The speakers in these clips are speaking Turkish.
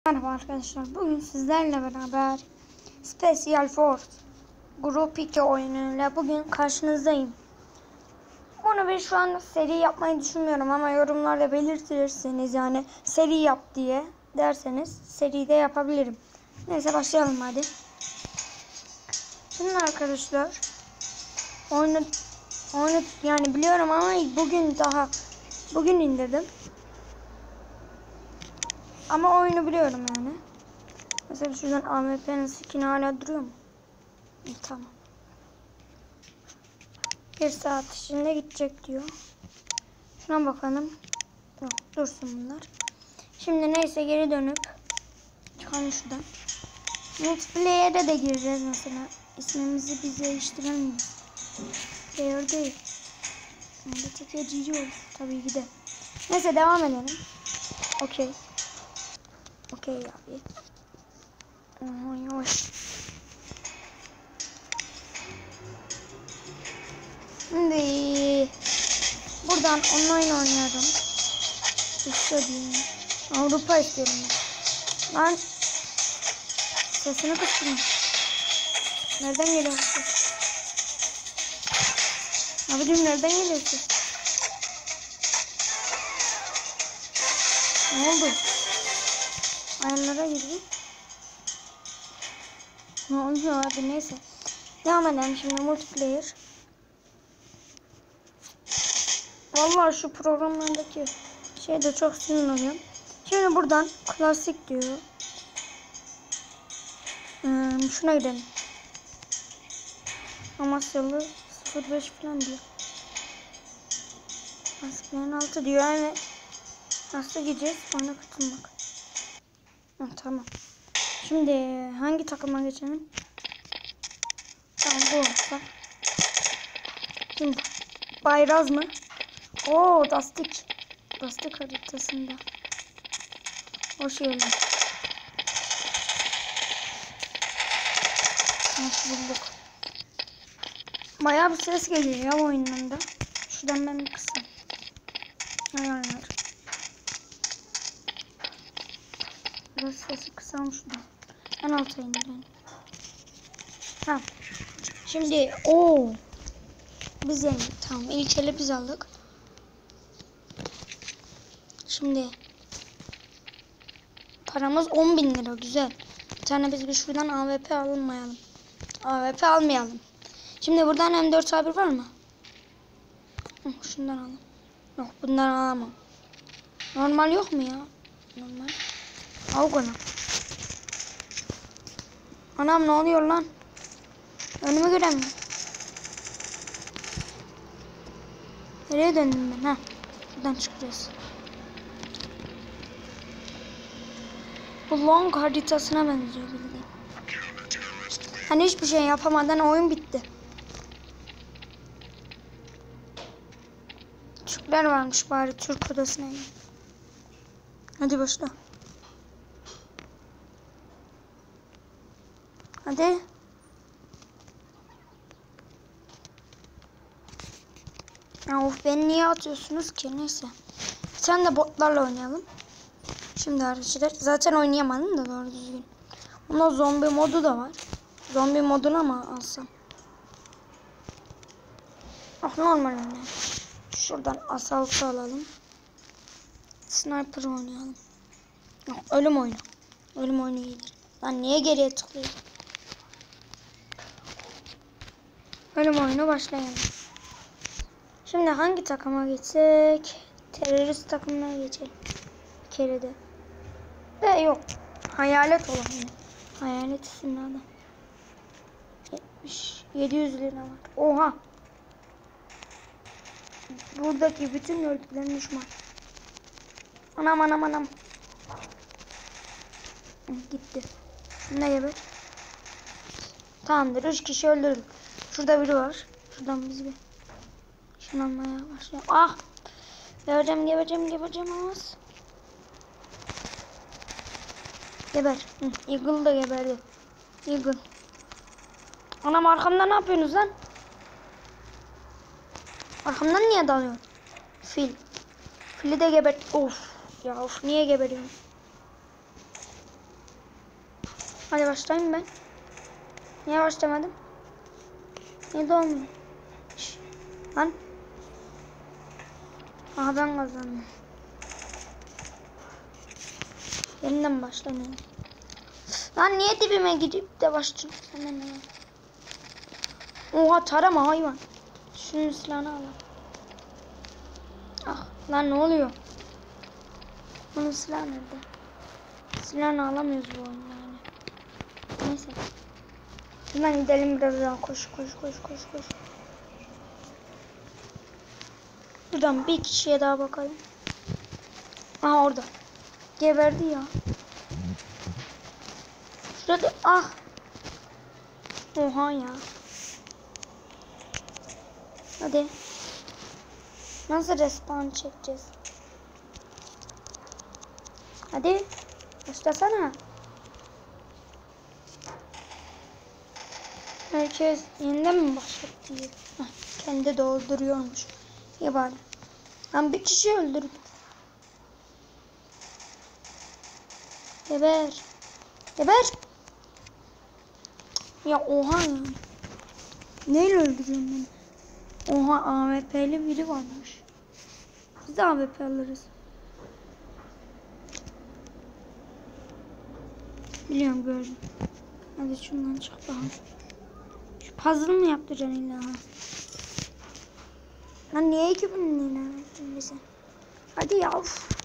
Merhaba arkadaşlar, bugün sizlerle beraber Special Force Grup 2 oyunuyla bugün karşınızdayım. Bunu şu an seri yapmayı düşünmüyorum ama yorumlarda belirtirseniz, yani seri yap diye derseniz seri de yapabilirim. Neyse başlayalım hadi. Şimdi arkadaşlar oyunu yani biliyorum ama bugün indirdim. Ama oyunu biliyorum yani. Mesela şuradan AWP'nin skin'i hala duruyor mu? İyi, tamam. 1 saat içinde gidecek diyor. Şuna bakalım. Yok, dursun bunlar. Şimdi neyse geri dönüp çıkalım şuradan. Multiplayer'e de gireceğiz mesela. İsmimizi biz değiştirelim mi? Player değil. Burada tefecici olur. Tabii ki de. Neyse devam edelim. Okey. Okey abi. Yavaş. Şimdi buradan online oynuyorum. İstediğim Avrupa istiyorum. Ben sesini kıstım. Nereden geliyor ses? Abicim nereden geliyor ses? Ne oldu? Ayarlara girdim. Ne oluyor abi, neyse. Devam edelim şimdi multiplayer. Vallahi şu programlardaki de çok sinir oluyorum. Şimdi buradan klasik diyor. Şuna gidelim. Amasyalı 05 falan diyor. Askıların altı diyor, evet. Nasıl gideceğiz? Ona katılmak. Tamam. Şimdi hangi takıma geçelim? Tamam, bu olsa. Şimdi Bayraz mı? Oo, Dastik haritasında. Hoş geldin. Hoş bulduk. Bayağı bir ses geliyor ya oyundan da. Şuradan ben bir kısım. Ayarlar. Biraz sesi kısalım şuradan. En alta indirelim. Ha. Şimdi biz yedik. Tamam, ilk ele biz aldık. Şimdi paramız 10.000 lira, güzel. Bir tane biz şuradan AWP almayalım. AWP almayalım. Şimdi buradan M4A1 var mı? Şundan alalım. Yok, bundan alamam. Normal yok mu ya? Normal. Avgana. Anam, ne oluyor lan? Önümü göremiyorum. Nereye döndüm ben? Ha. Buradan çıkacağız. Bu long haritasına benziyor bildiğin. Hani hiçbir şey yapamadan oyun bitti. Türkler varmış, bari Türk odasına in. Hadi başla. Hadi. Ya of, beni niye atıyorsunuz ki? Neyse. Sen de botlarla oynayalım. Şimdi arkadaşlar zaten oynayamadım da doğru düzgün. Bunda zombi modu da var. Zombi moduna mı alsam? Normal oynayalım. Şuradan asaltı alalım. Sniper oynayalım. Yok, ölüm oyunu. Ölüm oyunu iyidir. Lan niye geriye tıklıyor? Ölüm oyunu başlayalım. Şimdi hangi takıma geçsek? Terörist takımına geçelim. Bir kere de. Yok. Hayalet olan yine. Hayalet isimli adam. 700 lira var. Oha. Buradaki bütün gördüklerim düşman. Anam. Gitti. Ne geber? Tamamdır. 3 kişi öldürdük. Şurada biri var. Şuradan biz bir şınanmaya başlayalım. Ah! Gebereceğim olmaz. Geber. Eagle da geberdi. Eagle. Anam, arkamda ne yapıyorsunuz lan? Arkamdan niye dalıyorsun? Fili de gebert. Of. Ya of, niye geberiyorsun? Hadi başlayayım ben. Niye başlamadım? Niye de olmuyor? Şş, lan. Aha ben kazandım. Yeniden başlayayım. Lan niye dibime gidip de başlıyorum? Hemen hemen. Oha tarama hayvan. Şunun silahını al. Ah lan ne oluyor? Bunun silahı nerede? Silahını alamıyoruz bu oyunda yani. Neyse. Hemen gidelim biraz daha. Koş. Buradan bir kişiye daha bakalım. Aha orada. Geberdi ya. Şurada ah. Oha ya. Hadi. Nasıl respawn çekeceğiz? Hadi. Başlasana. Herkes yeniden mi başlattı? Kendi dolduruyormuş. İyi bari. Ben bir kişi öldürdüm. Geber. Ya oha ya. Neyle öldürüyorum beni? Oha AWP'li biri varmış. Biz de AWP alırız. Biliyorum gördüm. Hadi şundan çık bakalım. Şu puzzle mı yaptıracaksın illa? Lan niye 2000 lira verdin bize? Hadi ya.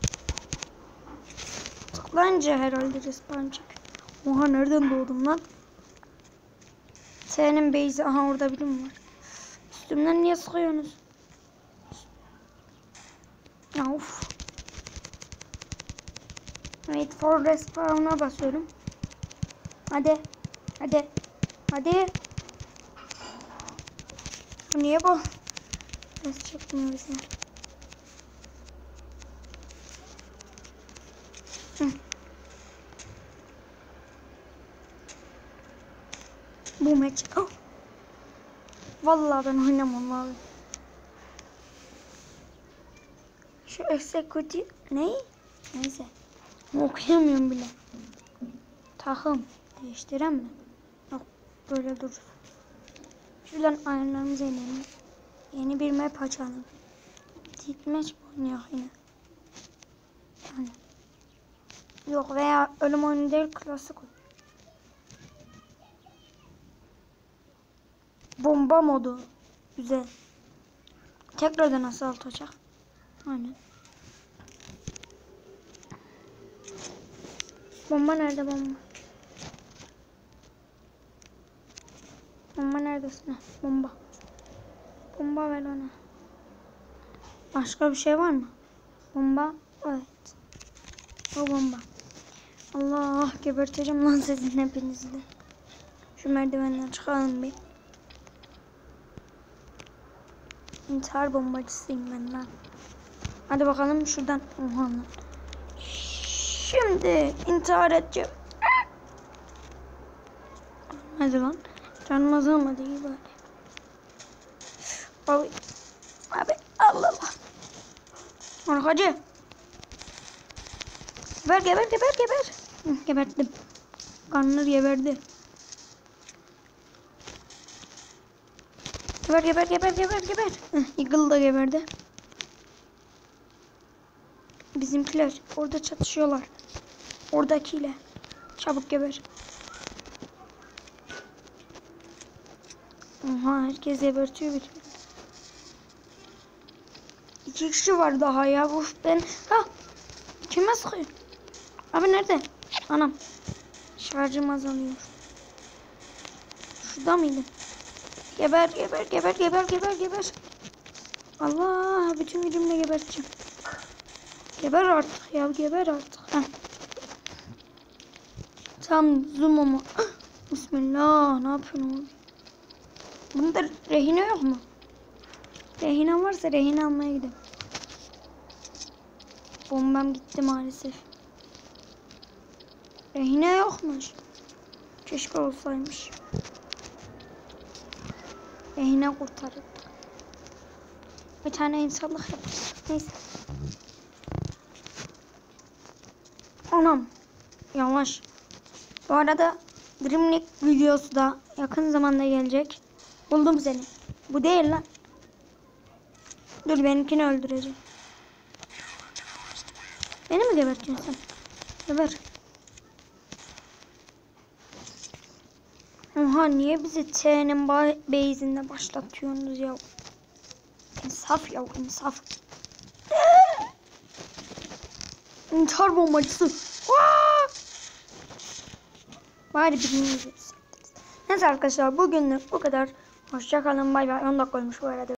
Tıklayınca herhalde respawn çık. Oha nereden doğdum lan? Senin base'i aha orada birim var. Üstümden niye sıkıyorsunuz? Ya of. Wait for respawn'a basıyorum. Hadi. Niye bu? Nasıl çekmiyor bize? Bu maç. Oh. Vallahi ben oynamam abi. Şu execute ne? Neyse. Okuyamıyorum bile. Takım değiştirem mi? Yok böyle dur. Şuradan ayarlarımıza inelim. Yeni bir map açalım. Deathmatch oynuyor yine. Yani. Yok veya ölüm oyunu değil klasik oyun. Bomba modu. Güzel. Tekrardan assault olacak. Aynen. Bomba nerede bomba? Bomba neredesin? Bomba. Bomba ver ona. Başka bir şey var mı? Bomba. Evet. O bomba. Allah geberteceğim lan sizin hepinizi de. Şu merdivenden çıkalım bir. İntihar bombacısıyım ben lan. Hadi bakalım şuradan. Oha lan. Şimdi intihar edeceğim. Hadi lan. Canım azalmadı iyi bari. Abi Allah Allah. Arkacı. Geber. Geberttim. Kanlar geberdi. Geber. Eagle da geberdi. Bizimkiler orada çatışıyorlar. Oradakiyle. Çabuk geber. Oha herkes gebertiyor bir. 2 kişi var daha ya. Uf ben. Ha. Kime sıkıyor? Abi nerede? Anam. Şarjım azalıyor. Şurada mıydı? Geber. Allah bütün gücümle geberteceğim. Geber artık ya geber artık. Heh. Tam zoom ama. Bismillah ne yapıyorsun oğlum? Bunda rehine yok mu? Rehine varsa rehine almaya gidelim. Bombam gitti maalesef. Rehine yokmuş. Keşke olsaymış. Rehine kurtarırdı. Bir tane insanlık yapacağız. Neyse. Anam. Yavaş. Bu arada Dream League videosu da yakın zamanda gelecek. Buldum seni. Bu değil lan. Dur benimkini öldüreceğim. Beni mi geberteceksin sen? Geber. Oha niye bizi T'nin base'inde başlatıyorsunuz ya? İnsaf ya insaf. İntihar bombacısı. Bari birini. Neyse arkadaşlar bugünlük bu kadar. Hoşça kalın bay bay. 10 dakika olmuş bu arada.